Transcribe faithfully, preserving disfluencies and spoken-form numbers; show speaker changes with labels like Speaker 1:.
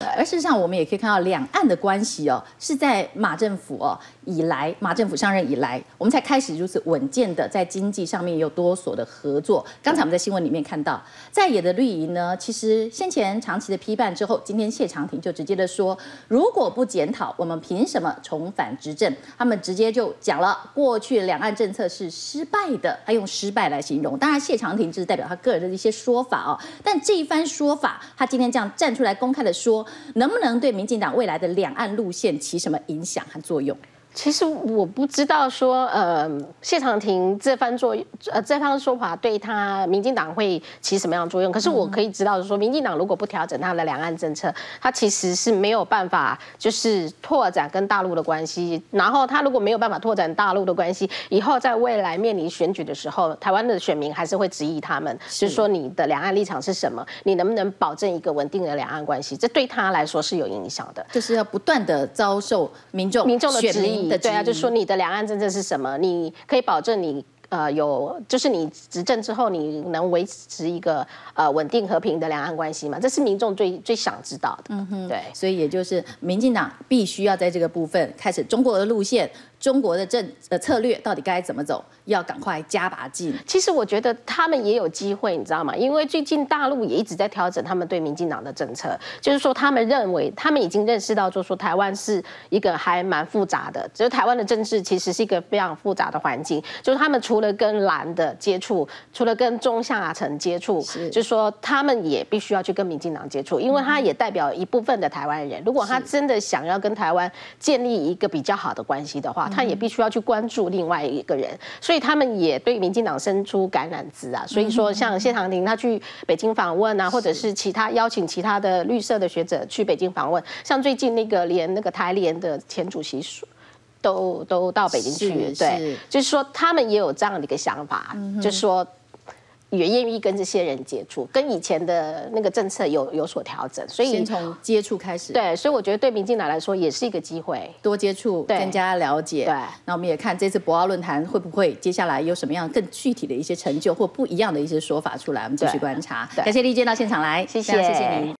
Speaker 1: 而事实上，我们也可以看到两岸的关系哦，是在马政府哦以来，马政府上任以来，我们才开始如此稳健的在经济上面有多所的合作。刚才我们在新闻里面看到，在野的绿营呢，其实先前长期的批判之后，今天谢长廷就直接的说，如果不检讨，我们凭什么重返执政？他们直接就讲了，过去两岸政策是失败的，他用失败来形容。当然，谢长廷只是代表他个人的一些说法哦，但这一番说法，他今天这样站出来公开的说，能不能对民进党未来的两岸路线起什么影响和作用？
Speaker 2: 其实我不知道说，呃，谢长廷这番作呃这番说法对他民进党会起什么样的作用？可是我可以知道说，民进党如果不调整他的两岸政策，他其实是没有办法就是拓展跟大陆的关系。然后他如果没有办法拓展大陆的关系，以后在未来面临选举的时候，台湾的选民还是会质疑他们，就是说你的两岸立场是什么？你能不能保证一个稳定的两岸关系？这对他来说是有影响的，
Speaker 1: 就是要不断的遭受民众
Speaker 2: 民众的质疑。
Speaker 1: 对
Speaker 2: 啊，就说你的两岸政策是什么？你可以保证你呃有，就是你执政之后，你能维持一个呃稳定和平的两岸关系吗？这是民众最最想知道的。嗯哼，对，
Speaker 1: 所以也就是民进党必须要在这个部分开始中国的路线。中国的政呃策略到底该怎么走？要赶快加把劲。
Speaker 2: 其实我觉得他们也有机会，你知道吗？因为最近大陆也一直在调整他们对民进党的政策，就是说他们认为他们已经认识到，就是说台湾是一个还蛮复杂的，就是台湾的政治其实是一个非常复杂的环境。就是他们除了跟蓝的接触，除了跟中下层接触，就是说他们也必须要去跟民进党接触，因为他也代表一部分的台湾人。如果他真的想要跟台湾建立一个比较好的关系的话，他也必须要去关注另外一个人，所以他们也对民进党伸出橄榄枝啊。所以说，像谢长廷他去北京访问啊，或者是其他邀请其他的绿色的学者去北京访问，像最近那个连那个台联的前主席都都到北京去，对，就是说他们也有这样的一个想法，嗯、就是说。也愿意跟这些人接触，跟以前的那个政策有有所调整，所以
Speaker 1: 先从接触开始。
Speaker 2: 对，所以我觉得对民进党来说也是一个机会，
Speaker 1: 多接触，更加了解。对，那我们也看这次博鳌论坛会不会接下来有什么样更具体的一些成就或不一样的一些说法出来，我们继续观察。感谢丽娟到现场来，
Speaker 2: 谢谢，
Speaker 1: 谢谢您。